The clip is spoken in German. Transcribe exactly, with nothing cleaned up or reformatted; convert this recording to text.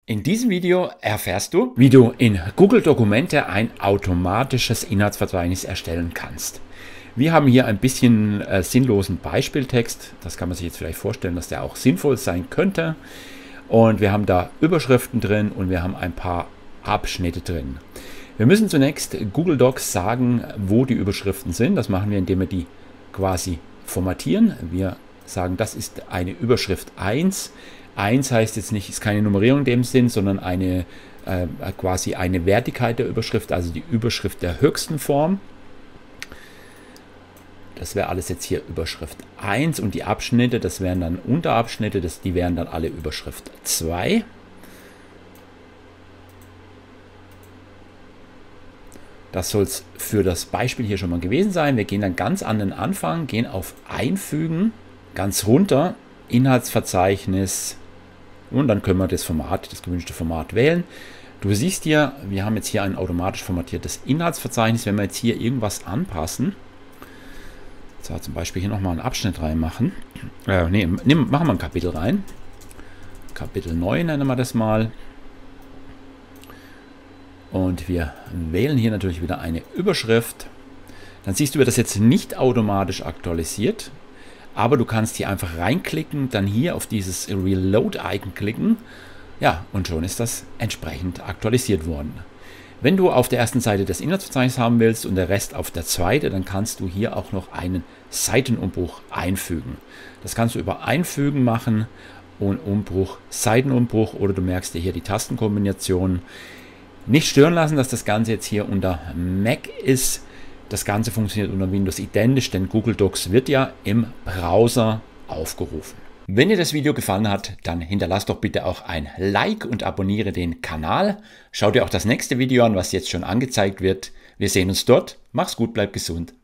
In diesem Video erfährst du, wie du in Google Dokumente ein automatisches Inhaltsverzeichnis erstellen kannst. Wir haben hier ein bisschen äh, sinnlosen Beispieltext. Das kann man sich jetzt vielleicht vorstellen, dass der auch sinnvoll sein könnte. Und wir haben da Überschriften drin und wir haben ein paar Abschnitte drin. Wir müssen zunächst Google Docs sagen, wo die Überschriften sind. Das machen wir, indem wir die quasi formatieren. Wir sagen, das ist eine Überschrift eins. eins heißt jetzt nicht, ist keine Nummerierung in dem Sinn, sondern eine äh, quasi eine Wertigkeit der Überschrift, also die Überschrift der höchsten Form. Das wäre alles jetzt hier Überschrift eins und die Abschnitte, das wären dann Unterabschnitte, das, die wären dann alle Überschrift zwei. Das soll es für das Beispiel hier schon mal gewesen sein. Wir gehen dann ganz an den Anfang, gehen auf Einfügen, ganz runter, Inhaltsverzeichnis und dann können wir das Format, das gewünschte Format wählen. Du siehst hier, wir haben jetzt hier ein automatisch formatiertes Inhaltsverzeichnis. Wenn wir jetzt hier irgendwas anpassen, so, zum Beispiel hier nochmal einen Abschnitt reinmachen, äh, nee, nehmen, machen wir ein Kapitel rein, Kapitel neun nennen wir das mal. Und wir wählen hier natürlich wieder eine Überschrift. Dann siehst du, wird das jetzt nicht automatisch aktualisiert, aber du kannst hier einfach reinklicken, dann hier auf dieses Reload-Icon klicken. Ja, und schon ist das entsprechend aktualisiert worden. Wenn du auf der ersten Seite das Inhaltsverzeichnis haben willst und der Rest auf der zweiten, dann kannst du hier auch noch einen Seitenumbruch einfügen. Das kannst du über Einfügen machen und Umbruch, Seitenumbruch, oder du merkst dir hier die Tastenkombination. Nicht stören lassen, dass das Ganze jetzt hier unter Mac ist. Das Ganze funktioniert unter Windows identisch, denn Google Docs wird ja im Browser aufgerufen. Wenn dir das Video gefallen hat, dann hinterlass doch bitte auch ein Like und abonniere den Kanal. Schau dir auch das nächste Video an, was jetzt schon angezeigt wird. Wir sehen uns dort. Mach's gut, bleib gesund.